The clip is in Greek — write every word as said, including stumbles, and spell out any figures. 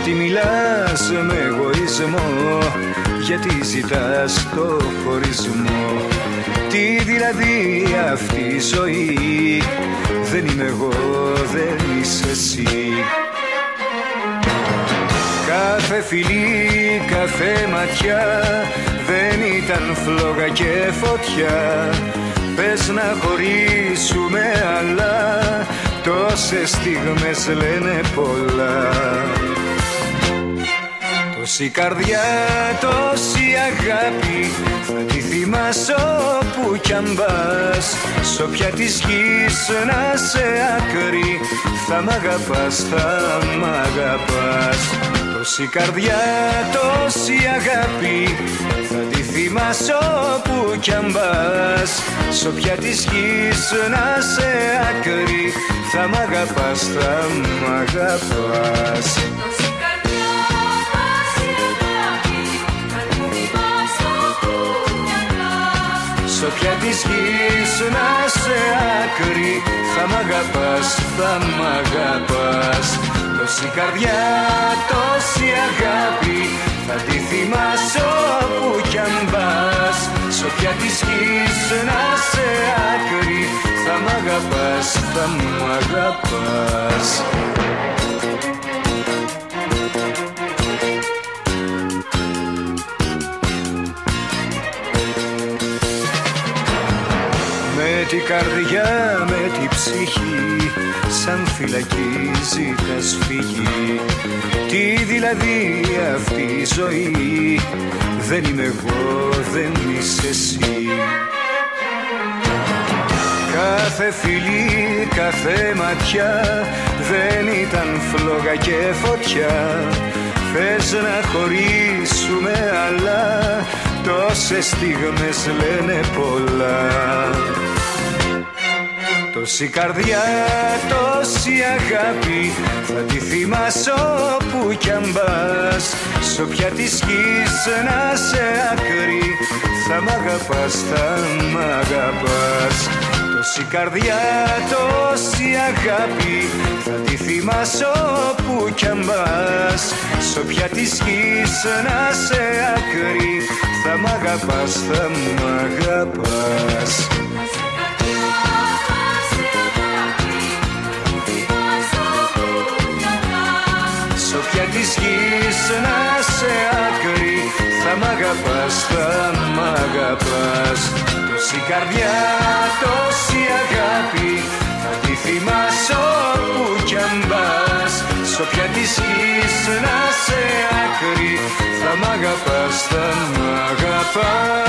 Γιατί μιλάς με εγωισμό, γιατί ζητάς το χωρισμό. Τι δηλαδή αυτή η ζωή, δεν είμαι εγώ, δεν είσαι εσύ. Κάθε φιλί, κάθε ματιά δεν ήταν φλόγα και φωτιά. Πες να χωρίσουμε αλλά τόσες στιγμές λένε πολλά. Τόση καρδιά, τόση αγάπη θα τη θυμάσαι όπου κι αν πας. Σ' όποια της γης να σε άκρη θα μ' αγαπάς, θα μ' αγαπάς. Τόση καρδιά, τόση αγάπη θα τη θυμάσαι όπου κι αν πας. Σ' όποια της γης να σε άκρη θα μ' αγαπάς, θα μ' αγαπάς. Σ' όποια της γης να σε άκρη θα μ' αγαπάς, θα μ' αγαπάς. Τόση καρδιά, τόση αγάπη θα τη θυμάσαι όπου κι αν πας. Σ' όποια της γης να σε άκρη θα μ' αγαπάς, θα μ' αγαπάς. Με την καρδιά, με την ψυχή, σαν φυλακή ζητάς φύγει. Τι δηλαδή αυτή η ζωή, δεν είμαι εγώ, δεν είσαι εσύ. Κάθε φιλί, κάθε ματιά δεν ήταν φλόγα και φωτιά. Θες να χωρίσουμε αλλά τόσες στιγμές λένε πολλά. Τόση καρδιά, τόση αγάπη θα τη θυμάσαι όπου κι αν πας. Σ' όποια της γης να σε άκρη θα μ' αγαπάς, θα μ' αγαπάς. Τόση καρδιά, τόση αγάπη θα τη θυμάσαι όπου κι αν πας. Σ' όποια της γης να σε άκρη θα μ' αγαπάς, θα μ' αγαπάς. Σ' όποια της γης να σε άκρη θα μ' αγαπάς, θα μ' αγαπάς. Τόση καρδιά, τόση αγάπη θα τη θυμάσαι όπου κι αν πας. Σ' όποια της γης να σε άκρη θα μ' αγαπάς, θα μ' αγαπάς.